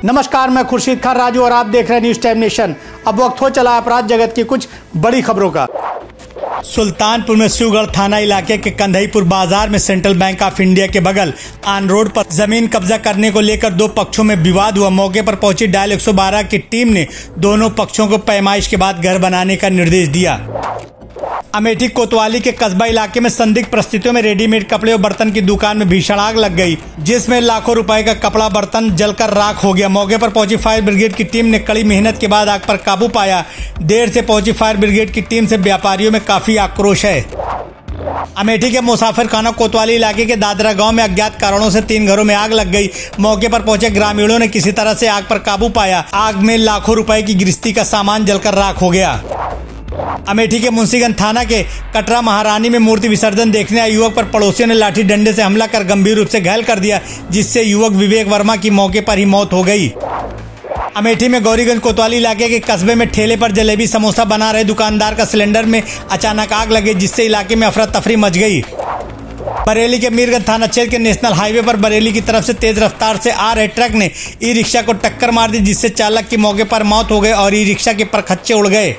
नमस्कार, मैं खुर्शीद खान राजू और आप देख रहे हैं न्यूज टाइम नेशन। अब वक्त हो चला अपराध जगत की कुछ बड़ी खबरों का। सुल्तानपुर में शिवगढ़ थाना इलाके के कंधईपुर बाजार में सेंट्रल बैंक ऑफ इंडिया के बगल ऑन रोड पर जमीन कब्जा करने को लेकर दो पक्षों में विवाद हुआ। मौके पर पहुंची डायल 112 की टीम ने दोनों पक्षों को पैमाइश के बाद घर बनाने का निर्देश दिया। अमेठी कोतवाली के कस्बा इलाके में संदिग्ध परिस्थितियों में रेडीमेड कपड़े और बर्तन की दुकान में भीषण आग लग गई, जिसमें लाखों रुपए का कपड़ा बर्तन जलकर राख हो गया। मौके पर पहुंची फायर ब्रिगेड की टीम ने कड़ी मेहनत के बाद आग पर काबू पाया। देर से पहुंची फायर ब्रिगेड की टीम से व्यापारियों में काफी आक्रोश है। अमेठी के मुसाफिर खाना कोतवाली इलाके के दादरा गांव में अज्ञात कारणों से 3 घरों में आग लग गई। मौके पर पहुंचे ग्रामीणों ने किसी तरह से आग पर काबू पाया। आग में लाखों रुपए की गृहस्थी का सामान जलकर राख हो गया। अमेठी के मुंशीगंज थाना के कटरा महारानी में मूर्ति विसर्जन देखने आए युवक पर पड़ोसियों ने लाठी डंडे से हमला कर गंभीर रूप से घायल कर दिया, जिससे युवक विवेक वर्मा की मौके पर ही मौत हो गई। अमेठी में गौरीगंज कोतवाली इलाके के कस्बे में ठेले पर जलेबी समोसा बना रहे दुकानदार का सिलेंडर में अचानक आग लगी, जिससे इलाके में अफरा तफरी मच गई। बरेली के मीरगंज थाना क्षेत्र के नेशनल हाईवे पर बरेली की तरफ से तेज रफ्तार से आ रहे ट्रक ने ई रिक्शा को टक्कर मार दी, जिससे चालक की मौके पर मौत हो गई और ई रिक्शा के परखच्चे उड़ गए।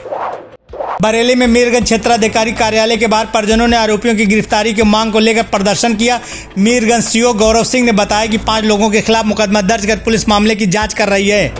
बरेली में मीरगंज क्षेत्राधिकारी कार्यालय के बाहर परिजनों ने आरोपियों की गिरफ्तारी की मांग को लेकर प्रदर्शन किया। मीरगंज सीओ गौरव सिंह ने बताया कि 5 लोगों के खिलाफ मुकदमा दर्ज कर पुलिस मामले की जांच कर रही है।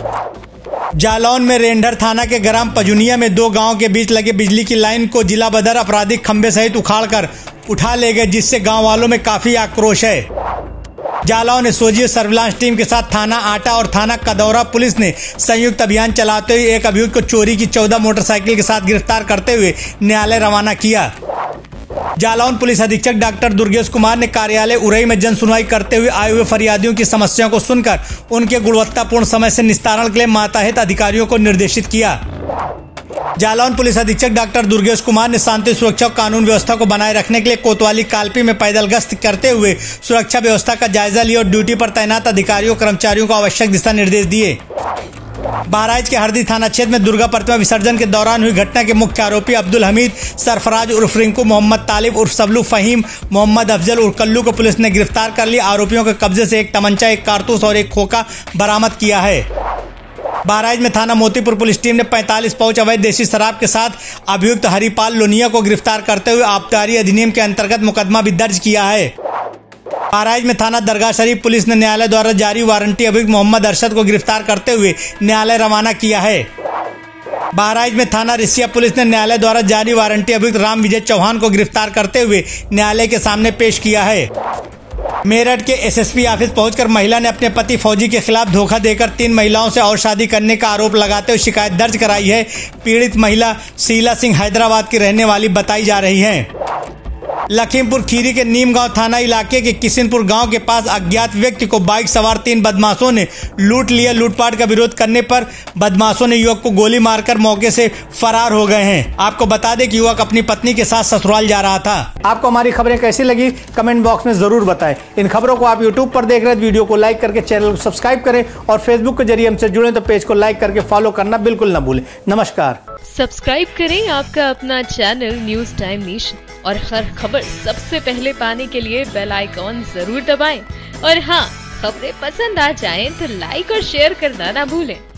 जालौन में रेंढर थाना के ग्राम पजुनिया में 2 गांव के बीच लगे बिजली की लाइन को जिला बदर आपराधिक खंबे सहित उखाड़कर उठा ले गए, जिससे गाँव वालों में काफी आक्रोश है। जालौन एसओजी सर्विलांस टीम के साथ थाना आटा और थाना कदौरा पुलिस ने संयुक्त अभियान चलाते हुए एक अभियुक्त को चोरी की 14 मोटरसाइकिल के साथ गिरफ्तार करते हुए न्यायालय रवाना किया। जालौन पुलिस अधीक्षक डॉक्टर दुर्गेश कुमार ने कार्यालय उरई में जन सुनवाई करते हुए आए हुए फरियादियों की समस्याओं को सुनकर उनके गुणवत्तापूर्ण समय से निस्तारण के लिए माताहित अधिकारियों को निर्देशित किया। जालौन पुलिस अधीक्षक डॉक्टर दुर्गेश कुमार ने शांति सुरक्षा और कानून व्यवस्था को बनाए रखने के लिए कोतवाली कालपी में पैदल गश्त करते हुए सुरक्षा व्यवस्था का जायजा लिया और ड्यूटी पर तैनात अधिकारियों कर्मचारियों को आवश्यक दिशा निर्देश दिए। बहराइच के हरदी थाना क्षेत्र में दुर्गा प्रतिमा विसर्जन के दौरान हुई घटना के मुख्य आरोपी अब्दुल हमीद सरफराज उर्फ रिंकू, मोहम्मद तालिब उर्फ सबलू, फहीम, मोहम्मद अफजल उर्फ कल्लू को पुलिस ने गिरफ्तार कर लिया। आरोपियों के कब्जे से एक तमंचा, एक कारतूस और एक खोखा बरामद किया है। बहराइच में थाना मोतीपुर पुलिस टीम ने 45 पाउच अवैध देसी शराब के साथ अभियुक्त हरिपाल लोनिया को गिरफ्तार करते हुए आबकारी अधिनियम के अंतर्गत मुकदमा भी दर्ज किया है। बहराइच में थाना दरगाह शरीफ पुलिस ने न्यायालय द्वारा जारी वारंटी अभियुक्त मोहम्मद अरशद को गिरफ्तार करते हुए न्यायालय रवाना किया है। बहराइच में थाना रिसिया पुलिस ने न्यायालय द्वारा जारी वारंटी अभियुक्त राम विजय चौहान को गिरफ्तार करते हुए न्यायालय के सामने पेश किया है। मेरठ के एसएसपी ऑफिस पहुंचकर महिला ने अपने पति फौजी के खिलाफ धोखा देकर 3 महिलाओं से और शादी करने का आरोप लगाते हुए शिकायत दर्ज कराई है। पीड़ित महिला शीला सिंह हैदराबाद की रहने वाली बताई जा रही है। लखीमपुर खीरी के नीमगांव थाना इलाके के किशनपुर गांव के पास अज्ञात व्यक्ति को बाइक सवार 3 बदमाशों ने लूट लिया। लूटपाट का विरोध करने पर बदमाशों ने युवक को गोली मारकर मौके से फरार हो गए हैं। आपको बता दें कि युवक अपनी पत्नी के साथ ससुराल जा रहा था। आपको हमारी खबरें कैसी लगी कमेंट बॉक्स में जरूर बताएं। इन खबरों को आप यूट्यूब पर देख रहे हैं, वीडियो को लाइक करके चैनल को सब्सक्राइब करें और फेसबुक के जरिए हमसे जुड़े तो पेज को लाइक करके फॉलो करना बिल्कुल न भूलें। नमस्कार। सब्सक्राइब करें आपका अपना चैनल न्यूज टाइम नेशन और हर खबर सबसे पहले पाने के लिए बेल आइकॉन जरूर दबाएं। और हाँ, खबरें पसंद आ जाएं तो लाइक और शेयर करना ना भूलें।